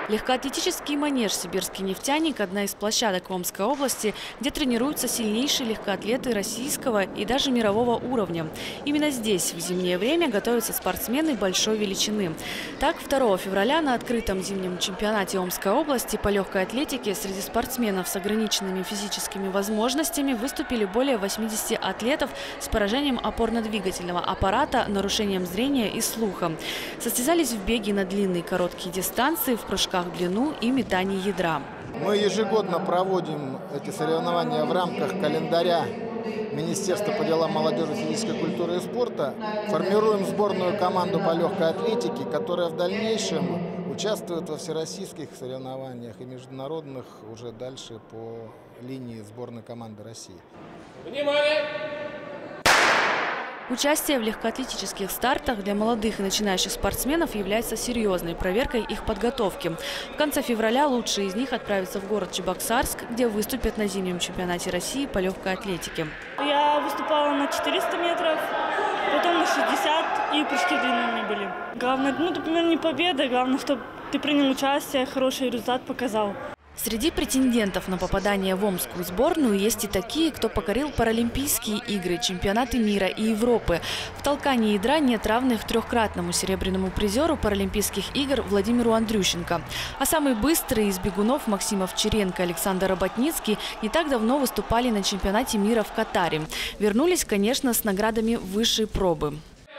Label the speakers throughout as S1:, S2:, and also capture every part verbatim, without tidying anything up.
S1: Легкоатлетический манеж «Сибирский нефтяник» – одна из площадок в Омской области, где тренируются сильнейшие легкоатлеты российского и даже мирового уровня. Именно здесь в зимнее время готовятся спортсмены большой величины. Так, второго февраля на открытом зимнем чемпионате Омской области по легкой атлетике среди спортсменов с ограниченными физическими возможностями выступили более восьмидесяти атлетов с поражением опорно-двигательного аппарата, нарушением зрения и слуха. Состязались в беге на длинные и короткие дистанции, в прыжках в длину и метании ядра.
S2: Мы ежегодно проводим эти соревнования в рамках календаря Министерства по делам молодежи, физической культуры и спорта. Формируем сборную команду по легкой атлетике, которая в дальнейшем участвует во всероссийских соревнованиях и международных уже дальше по линии сборной команды России.
S3: Внимание!
S1: Участие в легкоатлетических стартах для молодых и начинающих спортсменов является серьезной проверкой их подготовки. В конце февраля лучшие из них отправятся в город Чебоксарск, где выступят на зимнем чемпионате России по легкой атлетике.
S4: Я выступала на четыреста метров, потом на шестьдесят, и прыжки длинные были. Главное, ну, например, не победа, главное, чтобы ты принял участие, хороший результат показал.
S1: Среди претендентов на попадание в омскую сборную есть и такие, кто покорил Паралимпийские игры, чемпионаты мира и Европы. В толкании ядра нет равных трехкратному серебряному призеру Паралимпийских игр Владимиру Андрющенко. А самый быстрый из бегунов Максим Овчаренко и Александр Работницкий не так давно выступали на чемпионате мира в Катаре. Вернулись, конечно, с наградами высшей пробы.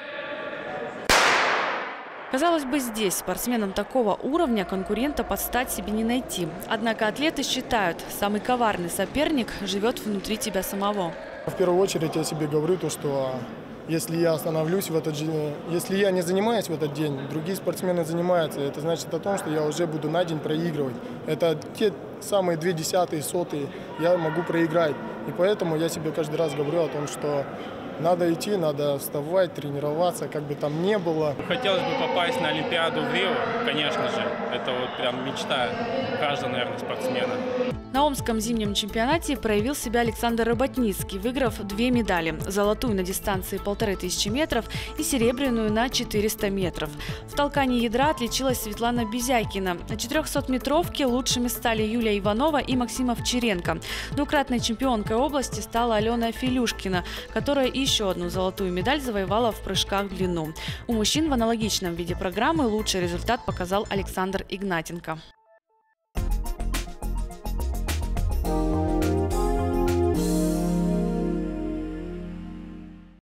S1: Казалось бы, здесь спортсменам такого уровня конкурента подстать себе не найти. Однако атлеты считают, самый коварный соперник живет внутри тебя самого.
S5: В первую очередь я себе говорю то, что если я остановлюсь в этот день, если я не занимаюсь в этот день, другие спортсмены занимаются, это значит о том, что я уже буду на день проигрывать. Это те самые две десятые, сотые я могу проиграть. И поэтому я себе каждый раз говорю о том, что надо идти, надо вставать, тренироваться, как бы там ни было.
S3: Хотелось бы попасть на Олимпиаду в Рио, конечно же. Это вот прям мечта каждого, наверное, спортсмена.
S1: На Омском зимнем чемпионате проявил себя Александр Работницкий, выиграв две медали – золотую на дистанции полторы тысячи метров и серебряную на четыреста метров. В толкании ядра отличилась Светлана Безякина. На четырехсотметровке лучшими стали Юлия Иванова и Максим Овчаренко. Двукратной чемпионкой области стала Алена Филюшкина, которая еще одну золотую медаль завоевала в прыжках в длину. У мужчин в аналогичном виде программы лучший результат показал Александр Игнатенко.